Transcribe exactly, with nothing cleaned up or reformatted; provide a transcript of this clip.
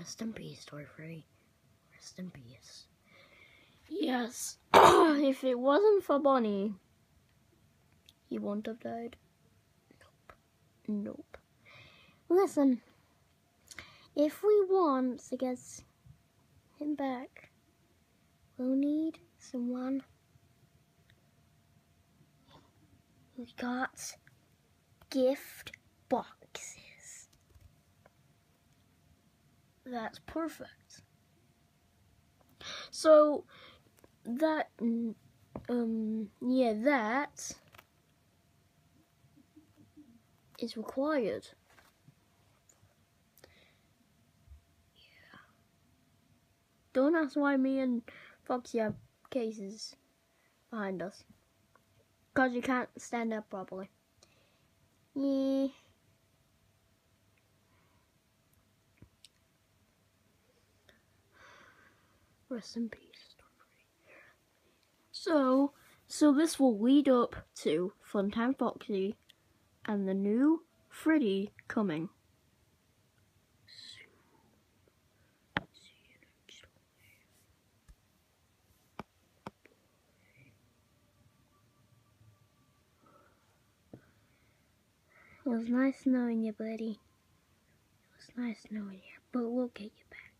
Rest in peace, Story Free. Rest in peace. Yes. If it wasn't for Bonnie, he wouldn't have died. Nope. Nope. Listen, if we want to get him back, we'll need someone who got gift boxes. That's perfect. So, that, um, yeah, that is required. Yeah. Don't ask why me and Foxy have cases behind us. Because you can't stand up properly. Yeah. Rest in peace. So, so this will lead up to Funtime Foxy and the new Freddy coming. It was nice knowing you, buddy. It was nice knowing you, but we'll get you back.